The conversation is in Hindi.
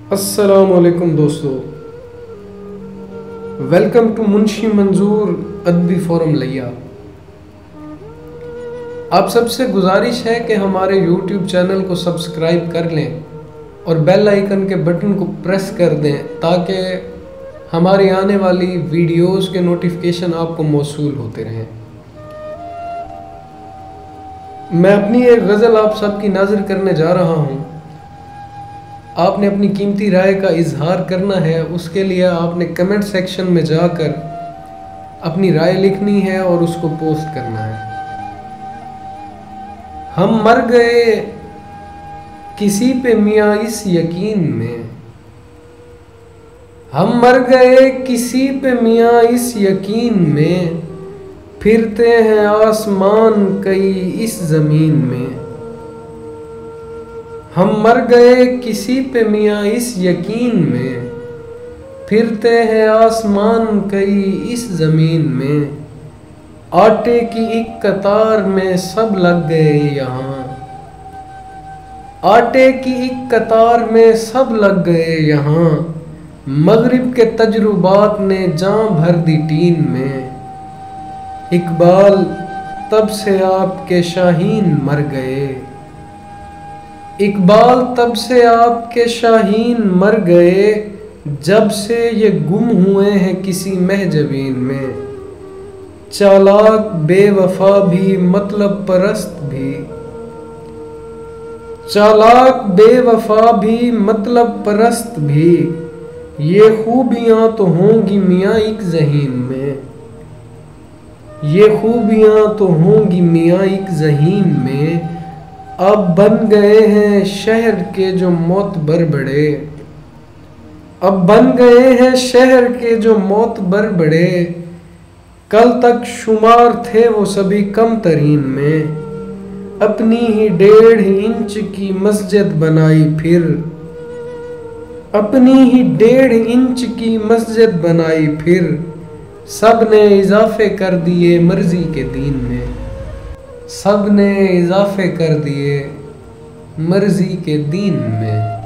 अस्सलामुअलैकुम दोस्तों, वेलकम टू मुंशी मंजूर अदबी फोरम लिया। आप सबसे गुजारिश है कि हमारे YouTube चैनल को सब्सक्राइब कर लें और बेल आइकन के बटन को प्रेस कर दें ताकि हमारी आने वाली वीडियोस के नोटिफिकेशन आपको मौसूल होते रहें। मैं अपनी एक गज़ल आप सबकी नाज़िर करने जा रहा हूँ। आपने अपनी कीमती राय का इजहार करना है। उसके लिए आपने कमेंट सेक्शन में जाकर अपनी राय लिखनी है और उसको पोस्ट करना है। हम मर गए किसी पे मियाँ इस यकीन में, हम मर गए किसी पे मियाँ इस यकीन में, फिरते हैं आसमान कई इस ज़मीन में। हम मर गए किसी पे मियाँ इस यकीन में, फिरते हैं आसमान कई इस ज़मीन में। आटे की एक कतार में सब लग गए यहाँ, आटे की एक कतार में सब लग गए यहाँ। मगरिब के तजुर्बात ने जान भर दी टीन में। इकबाल तब से आपके शाहीन मर गए, इकबाल तब से आपके शाहीन मर गए, जब से ये गुम हुए हैं किसी महजबीन में। चालाक बेवफा भी मतलब परस्त भी, चालाक बेवफा भी मतलब परस्त भी, ये खूबियाँ तो होंगी मियाँ एक ज़हीन में, ये खूबियाँ तो होंगी मियाँ एक ज़हीन में। अब बन गए हैं शहर के जो मोतबर बड़े, अब बन गए हैं शहर के जो मोतबर बड़े, कल तक शुमार थे वो सभी कम तरीन में। अपनी ही 1.5 इंच की मस्जिद बनाई फिर, अपनी ही 1.5 इंच की मस्जिद बनाई फिर, सब ने इजाफे कर दिए मर्जी के दीन में, सब ने इजाफे कर दिए मर्जी के दीन में।